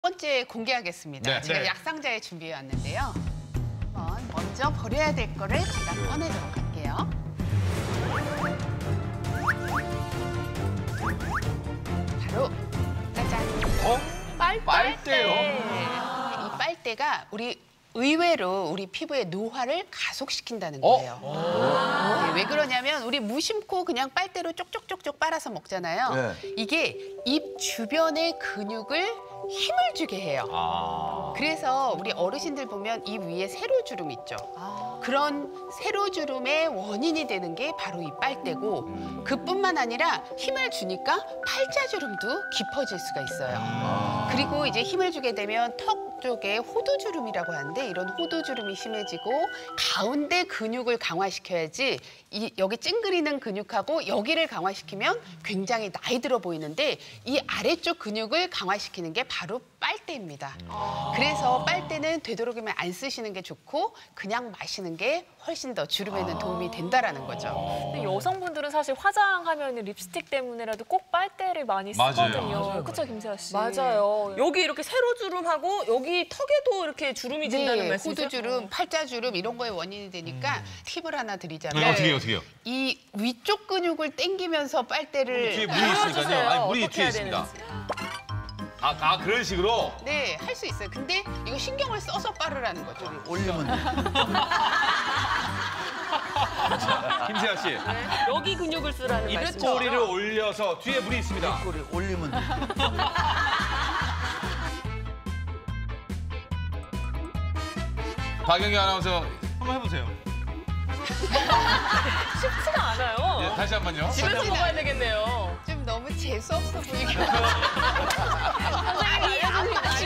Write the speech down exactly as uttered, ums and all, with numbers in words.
첫 번째 공개하겠습니다. 네. 제가 네. 약상자에 준비해 왔는데요. 한번 먼저 버려야 될 거를 제가 꺼내도록 할게요. 바로 짜잔. 어? 빨대. 빨대요? 네. 이 빨대가 우리 의외로 우리 피부의 노화를 가속시킨다는 거예요. 네, 왜 그러냐면 우리 무심코 그냥 빨대로 쪽쪽쪽쪽 빨아서 먹잖아요. 네. 이게 입 주변의 근육을 힘을 주게 해요. 아. 그래서 우리 어르신들 보면 입 위에 세로주름 있죠. 그런 세로주름의 원인이 되는 게 바로 이 빨대고 그뿐만 아니라 힘을 주니까 팔자주름도 깊어질 수가 있어요. 그리고 이제 힘을 주게 되면 턱 쪽에 호두주름이라고 하는데 이런 호두주름이 심해지고 가운데 근육을 강화시켜야지 이 여기 찡그리는 근육하고 여기를 강화시키면 굉장히 나이 들어 보이는데 이 아래쪽 근육을 강화시키는 게 바로 빨대입니다. 그래서 빨대는 되도록이면 안 쓰시는 게 좋고 그냥 마시는 게 훨씬 더 주름에는 도움이 된다라는 거죠. 근데 여성분들은 사실 화장하면 립스틱 때문에라도 꼭 빨대를 많이 맞아요. 쓰거든요. 맞아요, 그쵸, 김세아 씨? 맞아요. 여기 이렇게 세로주름하고 여기 턱에도 이렇게 주름이 진다는 네, 말씀이세요? 호두주름, 팔자주름 이런 거에 원인이 되니까 팁을 하나 드리자면 네, 어떻게 해요, 어떻게 해요? 이 위쪽 근육을 당기면서 빨대를 뒤에 물이 있으니까요. 아니, 물이 어떻게 뒤에 해야 있습니다. 아, 아, 그런 식으로? 네, 할 수 있어요. 근데 이거 신경을 써서 빠르라는 거죠. 올리면 돼. 김세아 씨. 여기 근육을 쓰라는 말씀이죠? 입꼬리를 올려서 뒤에 물이 있습니다. 꼬리 올리면 돼. 박영기 아나운서 한번 해보세요. 쉽지가 않아요. 예, 다시 한 번요. 집에서 먹어야 되겠네요. 좀 너무 재수 없어 보이게. 선생님이 알려주신 거